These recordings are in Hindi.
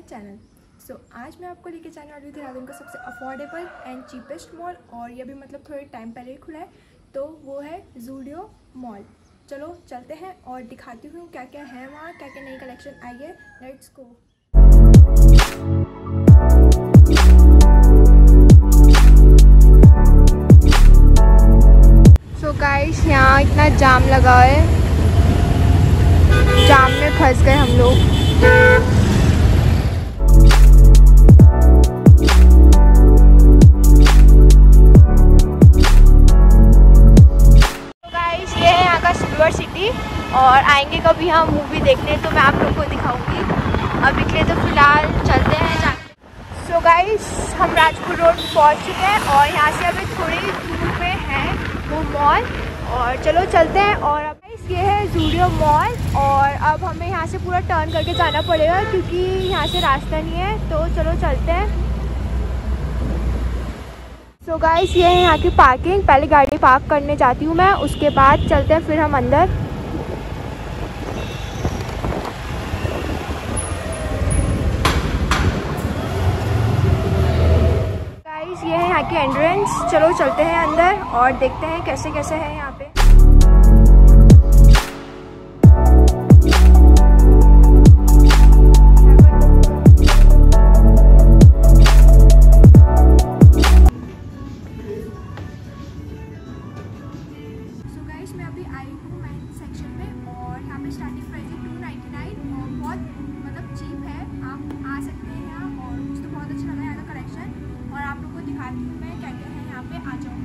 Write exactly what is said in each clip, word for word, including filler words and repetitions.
चैनल। सो आज मैं आपको लेके जाने वाली हूँ देहरादून का सबसे अफोर्डेबल एंड चीपेस्ट मॉल, और ये भी मतलब थोड़े टाइम पहले ही खुला है, तो वो है ज़ूडियो मॉल। चलो चलते हैं और दिखाती हूँ क्या क्या है वहाँ, क्या क्या नई कलेक्शन आई है। Let's go. सो गाइस, यहाँ इतना जाम लगा है, जाम में फंस गए हम लोग। सिटी और आएंगे कभी हम मूवी देखने, तो मैं आप लोगों को दिखाऊंगी। अभी के लिए तो फिलहाल चलते हैं जाके। सो गाइस, हम राजपुर रोड पहुंच चुके हैं और यहाँ से अभी थोड़ी दूर पे है वो मॉल, और चलो चलते हैं। और अब गाइस ये है ज़ूडियो मॉल, और अब हमें यहाँ से पूरा टर्न करके जाना पड़ेगा क्योंकि यहाँ से रास्ता नहीं है, तो चलो चलते हैं। सो so गाइस, ये है यहाँ की पार्किंग। पहले गाड़ी पार्क करने जाती हूँ मैं, उसके बाद चलते हैं फिर हम अंदर। गाइस, ये है यहाँ की एंट्रेंस। चलो चलते हैं अंदर और देखते हैं कैसे कैसे है यहाँ पे। मैं अभी आई हूँ मेंस सेक्शन में, और यहाँ पे स्टार्टिंग प्राइस है टू नाइन्टी नाइन, और बहुत मतलब चीप है। आप आ सकते हैं यहाँ, और मुझे तो बहुत अच्छा लगा यहाँ का कलेक्शन, और आप लोगों को दिखाती हूँ मैं क्या क्या है यहाँ पे। आ जाओ।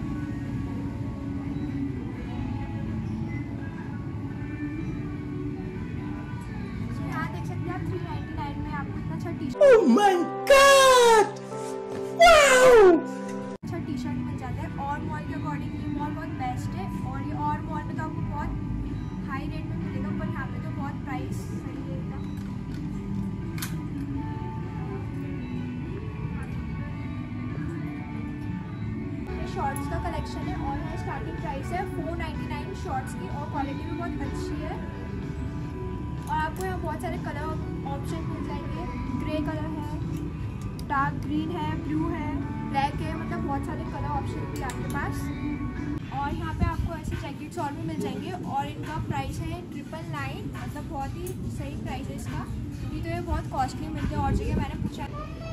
तो यहाँ देख सकते हैं आप थ्री नाइन्टी नाइन में आपको इतना अच्छा T shirt oh my God! wow! अच्छा टी शर्ट मिल जाता है, और मॉल के अकॉर्डिंग ये मॉल बहुत बेस्ट है। और ये और मॉल में तो आपको बहुत हाई रेट में मिलेगा, पर यहाँ पे तो बहुत प्राइस सही है एकदम। ये शॉर्ट्स का कलेक्शन है, और यहाँ स्टार्टिंग प्राइस है फोर नाइन्टी नाइन शॉर्ट्स की, और क्वालिटी भी बहुत अच्छी है। और आपको यहाँ बहुत सारे कलर ऑप्शन मिल जाएंगे। ग्रे कलर है, डार्क ग्रीन है, ब्लू है, ब्लैक है, मतलब बहुत सारे कलर ऑप्शन भी आपके पास। और यहाँ पे आपको ऐसे जैकेट्स और भी मिल जाएंगे, और इनका प्राइस है ट्रिपल नाइन, मतलब बहुत ही सही प्राइस है इसका। ये तो ये बहुत कॉस्टली मिलते हैं और जगह मैंने पूछा।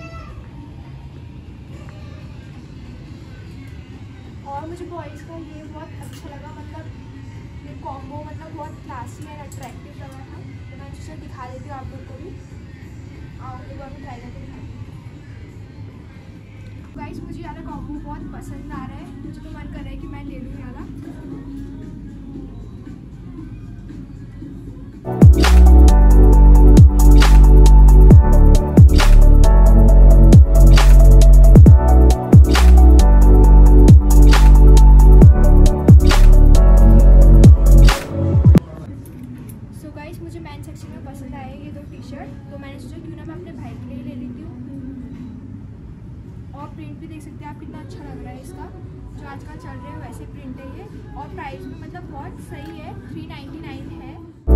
और मुझे बॉयज़ का ये बहुत अच्छा लगा, मतलब ये कॉम्बो मतलब बहुत क्लासी एंड अट्रैक्टिव लगा था, तो मैं जिसे दिखा देती हूँ आप लोग को भी। आओ एक बार ट्राई करके दिखाती हूँ। गाइस, मुझे यार कॉम्बो बहुत पसंद आ रहा है, मुझे तो मन कर रहा है कि मैं ले लूँ यार। सो गाइस, मुझे मेन सेक्शन में पसंद आए ये दो टी शर्ट, तो मैंने सोचा क्यों ना मैं अपने भाई के लिए ले लेती हूँ। और प्रिंट भी देख सकते हैं आप कितना अच्छा लग रहा है इसका, जो आजकल चल रहे हैं वैसे प्रिंट है ये, और प्राइस भी मतलब बहुत सही है, थ्री नाइन्टी नाइन है।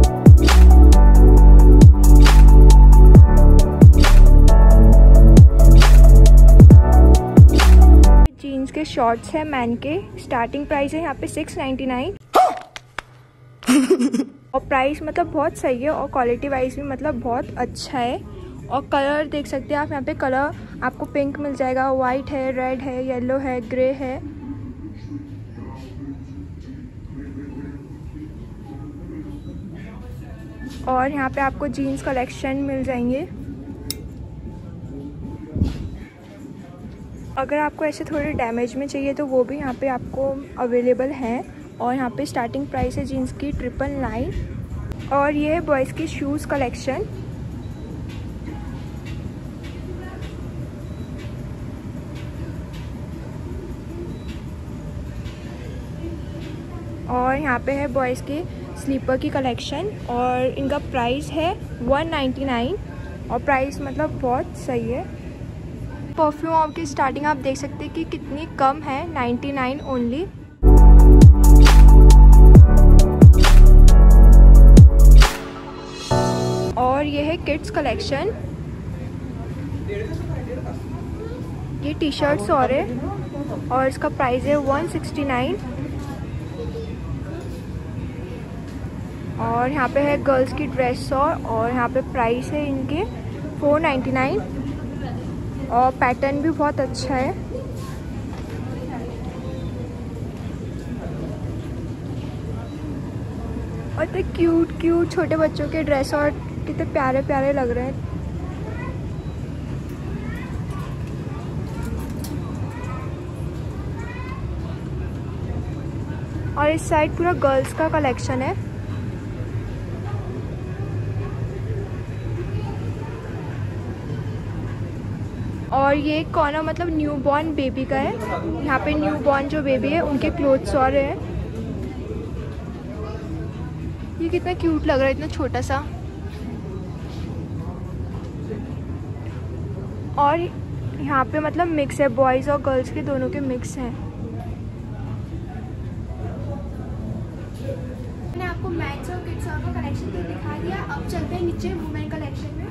जीन्स के शॉर्ट्स है मैन के, स्टार्टिंग प्राइस है यहाँ पे सिक्स नाइन्टी नाइन, और प्राइस मतलब बहुत सही है, और क्वालिटी वाइज भी मतलब बहुत अच्छा है। और कलर देख सकते हैं आप यहाँ पे, कलर आपको पिंक मिल जाएगा, वाइट है, रेड है, येलो है, ग्रे है। और यहाँ पे आपको जीन्स कलेक्शन मिल जाएंगे। अगर आपको ऐसे थोड़े डैमेज में चाहिए तो वो भी यहाँ पे आपको अवेलेबल हैं। और यहाँ पे स्टार्टिंग प्राइस है जीन्स की ट्रिपल नाइन। और ये है बॉयज़ की शूज़ कलेक्शन। और यहाँ पे है बॉयज़ के स्लीपर की कलेक्शन, और इनका प्राइस है वन नाइन्टी नाइन, और प्राइस मतलब बहुत सही है। परफ्यूम की स्टार्टिंग आप देख सकते हैं कि कितनी कम है, नाइन्टी नाइन ओनली। और ये है किड्स कलेक्शन, ये टी शर्ट्स और है और इसका प्राइस है वन सिक्सटी नाइन। और यहाँ पे है गर्ल्स की ड्रेस और और यहाँ पे प्राइस है इनके फोर नाइन्टी नाइन और पैटर्न भी बहुत अच्छा है। और इतने क्यूट क्यूट छोटे बच्चों के ड्रेस और कितने प्यारे प्यारे लग रहे हैं। और इस साइड पूरा गर्ल्स का कलेक्शन है। और ये कॉर्नर मतलब न्यू बॉर्न बेबी का है। यहाँ पे न्यू बॉर्न जो बेबी है उनके क्लोथ्स और है। ये कितना क्यूट लग रहा है, इतना छोटा सा। और यहाँ पे मतलब मिक्स है, बॉयज़ और गर्ल्स के दोनों के मिक्स हैं। मैंने आपको मेंस और किड्स का कलेक्शन दिखा दिया। अब चलते हैं नीचे वुमेन कलेक्शन में।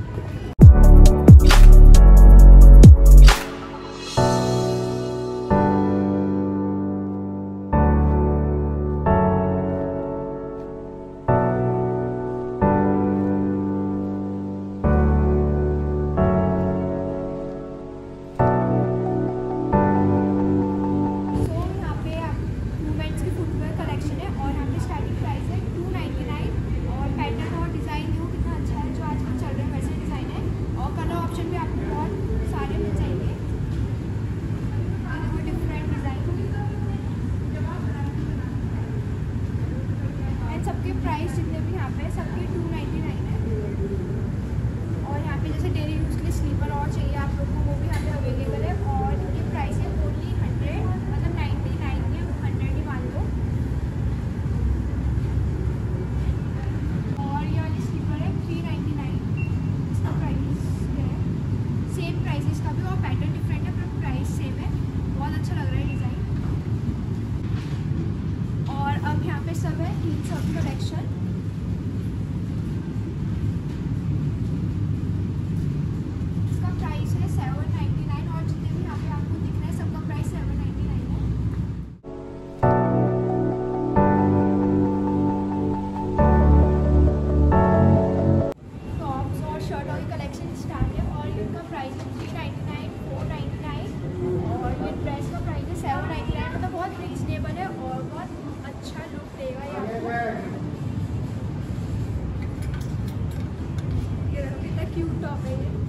सबके प्राइस जितने भी यहाँ पे सबके टू नाइन्टी नाइन है। और यहाँ पे जैसे डेली यूज़ के लिए स्लीपर और चाहिए आप लोग को वो भी यहाँ पे अवेलेबल है। और इनकी प्राइस है ओनली हंड्रेड, मतलब नाइन्टी नाइन या हंड्रेड ही मान लो। और ये वाली स्लीपर है थ्री नाइन्टी नाइन, इसका प्राइस है सेम प्राइस इसका भी। और पैटर्न डिफरेंट है पर प्राइस सेम है। बहुत अच्छा लग रहा है डिज़ाइन। और अब यहाँ पे सब है जीन्स और कलेक्शन। इसका प्राइस है सेवन नाइन्टी नाइन और जितने भी यहाँ पे आपको दिख रहा है सबका प्राइस सेवन नाइन्टी नाइन है। टॉप्स और शर्ट और कलेक्शन स्टार्ट है और इनका प्राइस है three ninety nine, four ninety nine और ये ड्रेस का प्राइस है सेवन नाइन्टी नाइन। मतलब बहुत रीजनेबल है और बहुत अच्छा लुक देगा ये आपको। ये देखो कितना क्यूट टॉप है ये।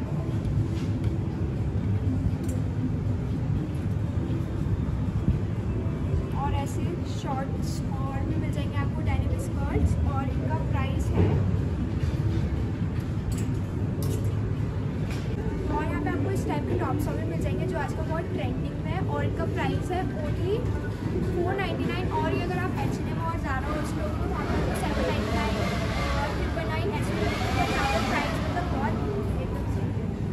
और ऐसे शॉर्ट्स और भी मिल जाएंगे आपको डेनिम स्कर्ट्स और इनका प्राइस है। और यहाँ पे आपको इस टाइप के टॉप्स और भी मिल जाएंगे जो आजकल बहुत ट्रेंडिंग में है और इनका प्राइस है ओनली फोर नाइन्टी नाइन। और ये अगर आप एच एन एम और ज़ारा और उसमें तो वहाँ पर सेवन नाइन्टी नाइन और ट्रिपल नाइन ऐसे यहाँ पर प्राइस मतलब बहुत एकदम से।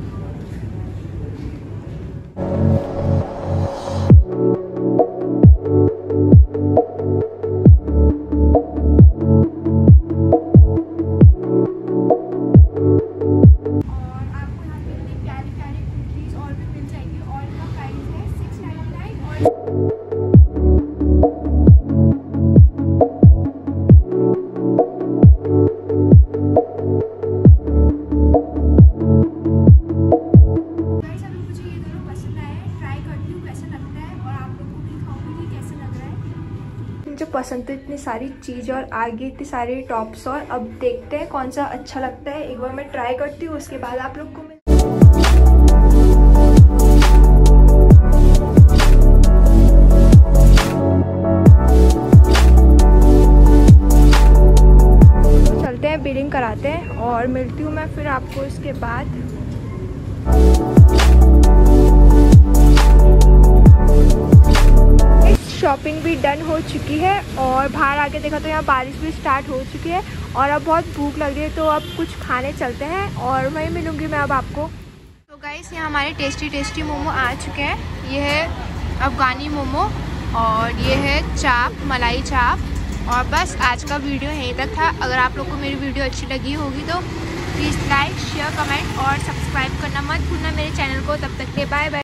और आपको यहाँ पे इतनी प्यारी प्यारी कुर्तीज़ और भी मिल जाएंगी और इनका प्राइस है सिक्स नाइन्टी नाइन। और मुझे पसंद तो इतनी सारी चीज़ और आगे इतनी सारी टॉप्स। और अब देखते हैं कौन सा अच्छा लगता है। एक बार मैं ट्राई करती हूँ उसके बाद आप लोग को मैं तो चलते हैं बिलिंग कराते हैं और मिलती हूँ मैं फिर आपको इसके बाद। शॉपिंग भी डन हो चुकी है और बाहर आके देखा तो यहाँ बारिश भी स्टार्ट हो चुकी है और अब बहुत भूख लग रही है तो अब कुछ खाने चलते हैं और वहीं मिलूंगी मैं अब आपको। तो गाइस यहाँ हमारे टेस्टी टेस्टी मोमो आ चुके हैं। ये है अफगानी मोमो और ये है चाप, मलाई चाप। और बस आज का वीडियो यहीं तक था। अगर आप लोग को मेरी वीडियो अच्छी लगी होगी तो प्लीज़ लाइक शेयर कमेंट और सब्सक्राइब करना मत भूलना मेरे चैनल को। तब तक के बाय बाय।